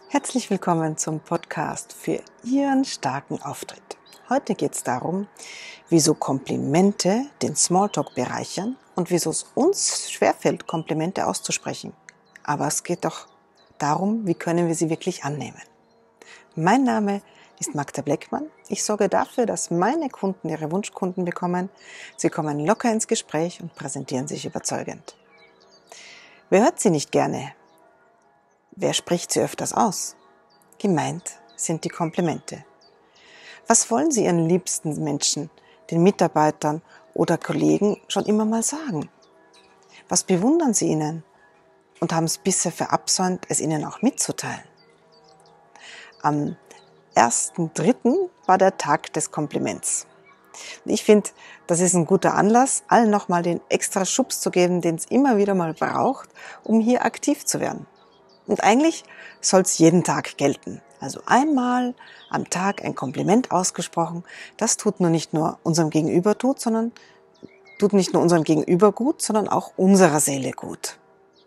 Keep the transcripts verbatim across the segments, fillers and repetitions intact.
Herzlich willkommen zum Podcast für Ihren starken Auftritt. Heute geht es darum, wieso Komplimente den Smalltalk bereichern und wieso es uns schwerfällt, Komplimente auszusprechen. Aber es geht doch darum, wie können wir sie wirklich annehmen. Mein Name ist Magda Bleckmann. Ich sorge dafür, dass meine Kunden ihre Wunschkunden bekommen. Sie kommen locker ins Gespräch und präsentieren sich überzeugend. Wer hört sie nicht gerne? Wer spricht sie öfters aus? Gemeint sind die Komplimente. Was wollen Sie Ihren liebsten Menschen, den Mitarbeitern oder Kollegen schon immer mal sagen? Was bewundern Sie ihnen und haben es bisher verabsäumt, es ihnen auch mitzuteilen? Am ersten dritten war der Tag des Kompliments. Ich finde, das ist ein guter Anlass, allen nochmal den extra Schubs zu geben, den es immer wieder mal braucht, um hier aktiv zu werden. Und eigentlich soll es jeden Tag gelten. Also einmal am Tag ein Kompliment ausgesprochen. Das tut nur nicht nur unserem Gegenüber gut, sondern tut nicht nur unserem Gegenüber gut, sondern auch unserer Seele gut.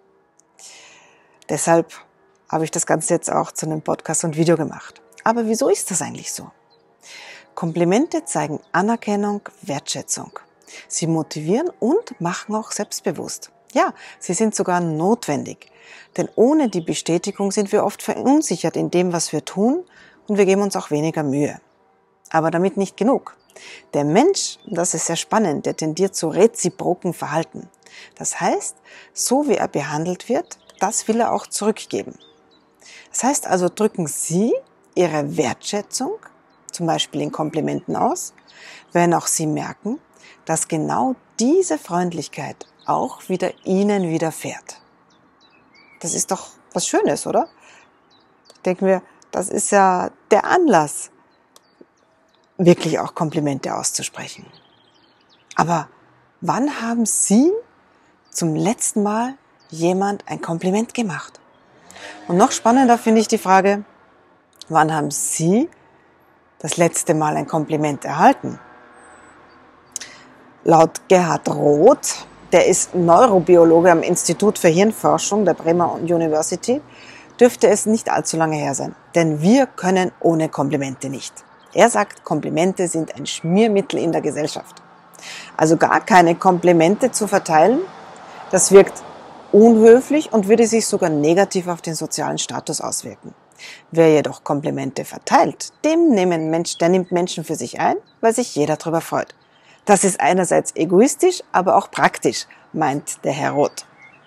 Deshalb habe ich das Ganze jetzt auch zu einem Podcast und Video gemacht. Aber wieso ist das eigentlich so? Komplimente zeigen Anerkennung, Wertschätzung. Sie motivieren und machen auch selbstbewusst. Ja, sie sind sogar notwendig. Denn ohne die Bestätigung sind wir oft verunsichert in dem, was wir tun, und wir geben uns auch weniger Mühe. Aber damit nicht genug. Der Mensch, das ist sehr spannend, der tendiert zu reziproken Verhalten. Das heißt, so wie er behandelt wird, das will er auch zurückgeben. Das heißt also, drücken Sie Ihre Wertschätzung, zum Beispiel in Komplimenten aus, wenn auch Sie merken, dass genau diese Freundlichkeit auch wieder Ihnen widerfährt. Das ist doch was Schönes, oder? Denken wir, das ist ja der Anlass, wirklich auch Komplimente auszusprechen. Aber wann haben Sie zum letzten Mal jemand ein Kompliment gemacht? Und noch spannender finde ich die Frage, wann haben Sie das letzte Mal ein Kompliment erhalten? Laut Gerhard Roth, der ist Neurobiologe am Institut für Hirnforschung der Bremer University, dürfte es nicht allzu lange her sein. Denn wir können ohne Komplimente nicht. Er sagt, Komplimente sind ein Schmiermittel in der Gesellschaft. Also gar keine Komplimente zu verteilen, das wirkt unhöflich und würde sich sogar negativ auf den sozialen Status auswirken. Wer jedoch Komplimente verteilt, dem nehmen Mensch, der nimmt Menschen für sich ein, weil sich jeder darüber freut. Das ist einerseits egoistisch, aber auch praktisch, meint der Herr Roth.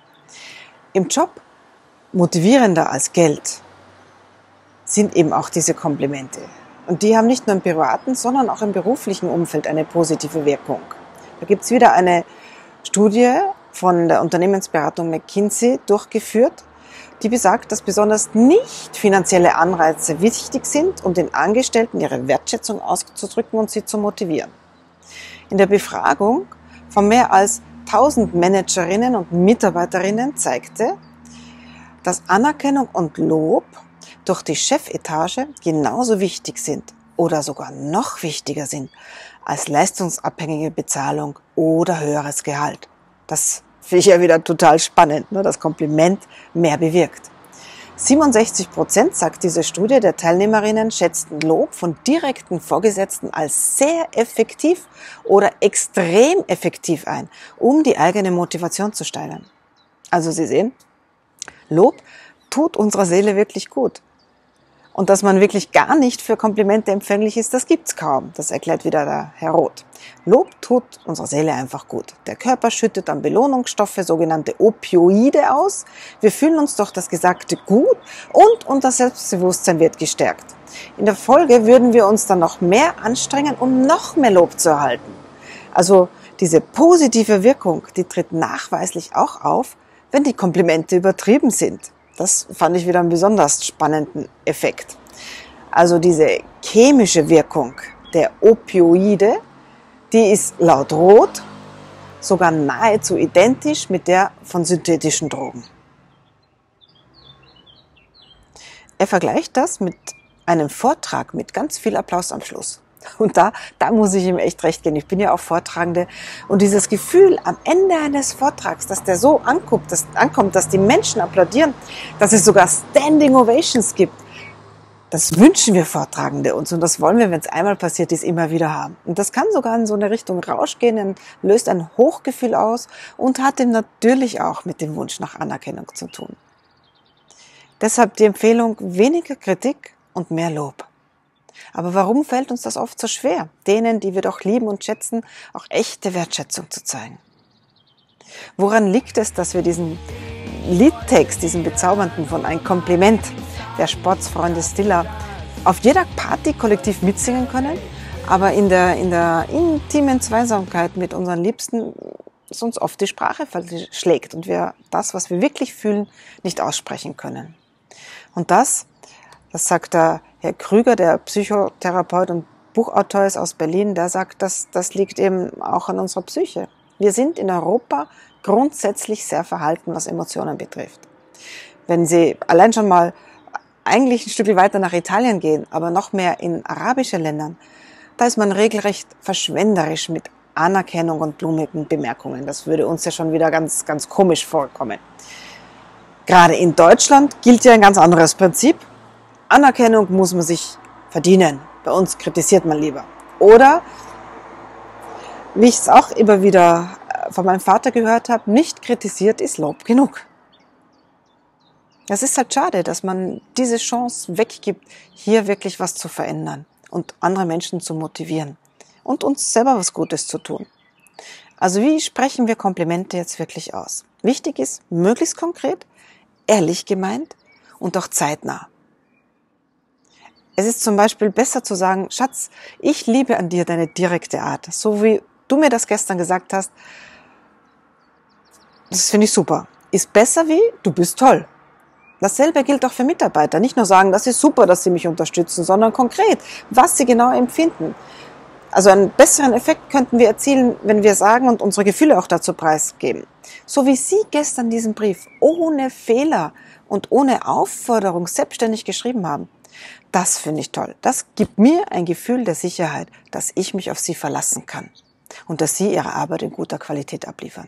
Im Job motivierender als Geld sind eben auch diese Komplimente. Und die haben nicht nur im privaten, sondern auch im beruflichen Umfeld eine positive Wirkung. Da gibt es wieder eine Studie von der Unternehmensberatung McKinsey durchgeführt, die besagt, dass besonders nicht finanzielle Anreize wichtig sind, um den Angestellten ihre Wertschätzung auszudrücken und sie zu motivieren. In der Befragung von mehr als tausend Managerinnen und Mitarbeiterinnen zeigte, dass Anerkennung und Lob durch die Chefetage genauso wichtig sind oder sogar noch wichtiger sind als leistungsabhängige Bezahlung oder höheres Gehalt. Das finde ich ja wieder total spannend, ne, dass Kompliment mehr bewirkt. siebenundsechzig Prozent, sagt diese Studie, der Teilnehmerinnen schätzten Lob von direkten Vorgesetzten als sehr effektiv oder extrem effektiv ein, um die eigene Motivation zu steigern. Also Sie sehen, Lob tut unserer Seele wirklich gut. Und dass man wirklich gar nicht für Komplimente empfänglich ist, das gibt's kaum. Das erklärt wieder der Herr Roth. Lob tut unserer Seele einfach gut. Der Körper schüttet dann Belohnungsstoffe, sogenannte Opioide aus. Wir fühlen uns durch das Gesagte gut und unser Selbstbewusstsein wird gestärkt. In der Folge würden wir uns dann noch mehr anstrengen, um noch mehr Lob zu erhalten. Also diese positive Wirkung, die tritt nachweislich auch auf, wenn die Komplimente übertrieben sind. Das fand ich wieder einen besonders spannenden Effekt. Also diese chemische Wirkung der Opioide, die ist laut Roth sogar nahezu identisch mit der von synthetischen Drogen. Er vergleicht das mit einem Vortrag mit ganz viel Applaus am Schluss. Und da, da muss ich ihm echt recht geben. Ich bin ja auch Vortragende. Und dieses Gefühl am Ende eines Vortrags, dass der so ankommt, dass, ankommt, dass die Menschen applaudieren, dass es sogar Standing Ovations gibt, Das wünschen wir Vortragende uns und das wollen wir, wenn es einmal passiert ist, immer wieder haben. Und das kann sogar in so eine Richtung Rausch gehen, löst ein Hochgefühl aus und hat eben natürlich auch mit dem Wunsch nach Anerkennung zu tun. Deshalb die Empfehlung, weniger Kritik und mehr Lob. Aber warum fällt uns das oft so schwer, denen, die wir doch lieben und schätzen, auch echte Wertschätzung zu zeigen? Woran liegt es, dass wir diesen Liedtext, diesen bezaubernden von Ein Kompliment der Sportsfreunde Stiller auf jeder Party kollektiv mitsingen können, aber in der, in der intimen Zweisamkeit mit unseren Liebsten es uns oft die Sprache verschlägt und wir das, was wir wirklich fühlen, nicht aussprechen können. Und das, das sagt der Herr Krüger, der Psychotherapeut und Buchautor ist aus Berlin, der sagt, dass das liegt eben auch an unserer Psyche. Wir sind in Europa grundsätzlich sehr verhalten, was Emotionen betrifft. Wenn Sie allein schon mal eigentlich ein Stück weiter nach Italien gehen, aber noch mehr in arabische Ländern, da ist man regelrecht verschwenderisch mit Anerkennung und blumigen Bemerkungen. Das würde uns ja schon wieder ganz, ganz komisch vorkommen. Gerade in Deutschland gilt ja ein ganz anderes Prinzip. Anerkennung muss man sich verdienen. Bei uns kritisiert man lieber. Oder, wie ich es auch immer wieder von meinem Vater gehört habe, nicht kritisiert ist Lob genug. Es ist halt schade, dass man diese Chance weggibt, hier wirklich was zu verändern und andere Menschen zu motivieren und uns selber was Gutes zu tun. Also wie sprechen wir Komplimente jetzt wirklich aus? Wichtig ist, möglichst konkret, ehrlich gemeint und auch zeitnah. Es ist zum Beispiel besser zu sagen, Schatz, ich liebe an dir deine direkte Art, so wie du mir das gestern gesagt hast. Das finde ich super. Ist besser wie, du bist toll. Dasselbe gilt auch für Mitarbeiter. Nicht nur sagen, das ist super, dass sie mich unterstützen, sondern konkret, was sie genau empfinden. Also einen besseren Effekt könnten wir erzielen, wenn wir sagen und unsere Gefühle auch dazu preisgeben. So wie Sie gestern diesen Brief ohne Fehler und ohne Aufforderung selbstständig geschrieben haben. Das finde ich toll. Das gibt mir ein Gefühl der Sicherheit, dass ich mich auf Sie verlassen kann und dass Sie Ihre Arbeit in guter Qualität abliefern.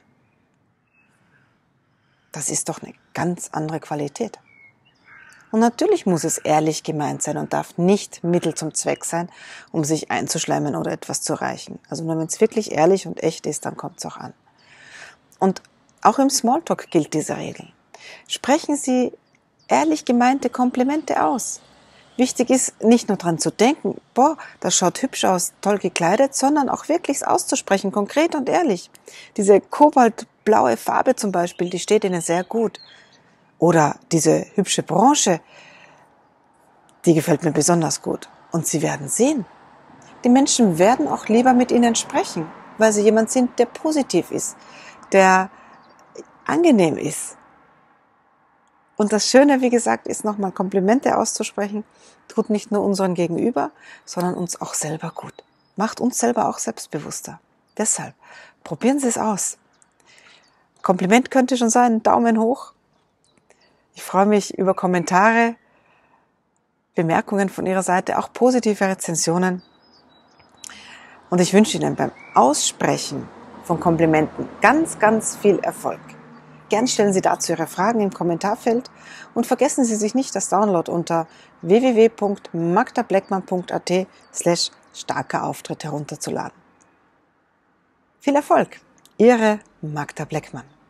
Das ist doch eine ganz andere Qualität. Und natürlich muss es ehrlich gemeint sein und darf nicht Mittel zum Zweck sein, um sich einzuschleimen oder etwas zu erreichen. Also nur wenn es wirklich ehrlich und echt ist, dann kommt es auch an. Und auch im Smalltalk gilt diese Regel. Sprechen Sie ehrlich gemeinte Komplimente aus. Wichtig ist, nicht nur dran zu denken, boah, das schaut hübsch aus, toll gekleidet, sondern auch wirklich auszusprechen, konkret und ehrlich. Diese kobaltblaue Farbe zum Beispiel, die steht Ihnen sehr gut. Oder diese hübsche Branche, die gefällt mir besonders gut. Und Sie werden sehen, die Menschen werden auch lieber mit Ihnen sprechen, weil Sie jemand sind, der positiv ist, der angenehm ist. Und das Schöne, wie gesagt, ist nochmal Komplimente auszusprechen, tut nicht nur unseren Gegenüber, sondern uns auch selber gut. Macht uns selber auch selbstbewusster. Deshalb, probieren Sie es aus. Kompliment könnte schon sein, Daumen hoch. Ich freue mich über Kommentare, Bemerkungen von Ihrer Seite, auch positive Rezensionen. Und ich wünsche Ihnen beim Aussprechen von Komplimenten ganz, ganz viel Erfolg. Gern stellen Sie dazu Ihre Fragen im Kommentarfeld und vergessen Sie sich nicht, das Download unter w w w punkt magda bleckmann punkt a t slash starker Auftritt herunterzuladen. Viel Erfolg! Ihre Magda Bleckmann.